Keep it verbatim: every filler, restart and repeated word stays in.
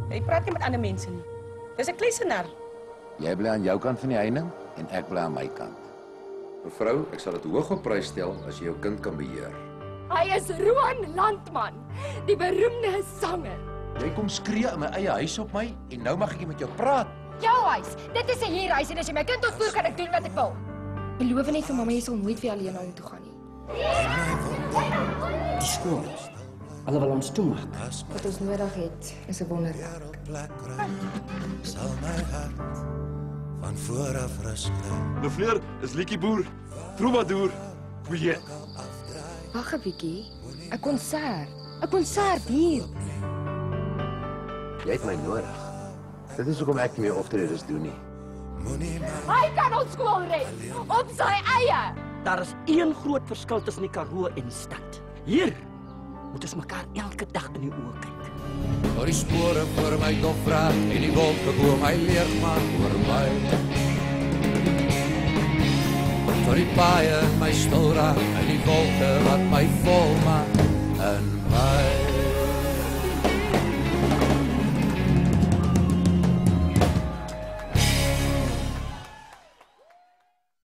Jy praat nie met ander mense nie. Dis 'n kluisenaar. Jy bly aan jou kant van die heining en ek bly aan my kant. Mevrou, ek sal dit hoog op prys stel as jy jou kind kan beheer. Hy is Roan Landman, die beroemde sanger. Jy kom skree in my eie huis op my en nou mag ek nie met jou praat. Jou huis, dit is 'n huurhuis en as jy my kind ontvoer, kan ek doen wat ek wil. Beloof net vir mamma jy sal nooit weer alleen na hom toe gaan nie. Die skool. Hulle wil ons toemaak. Wat ons nodig het, is 'n wonderwerk. Sal my hart van vooraf rus kry. Meneer is Lietjie Boer, troubadour, poëet. Wag 'n bietjie. 'n Konsert. 'n Konsert hier. Jy het my nodig. Dit is hoekom ek nie meer optredes doen nie. Hy kan ons skool red op sy eie. Daar is een groot verskil tussen die Karoo en die stad. Hier moet ons mekaar elke dag in die oë kyk. Oor die spore voor my dofvraag en die wolke bo my leeg maak oor my. Vir die paaie in my stil raak en die wolke wat my vol maak. En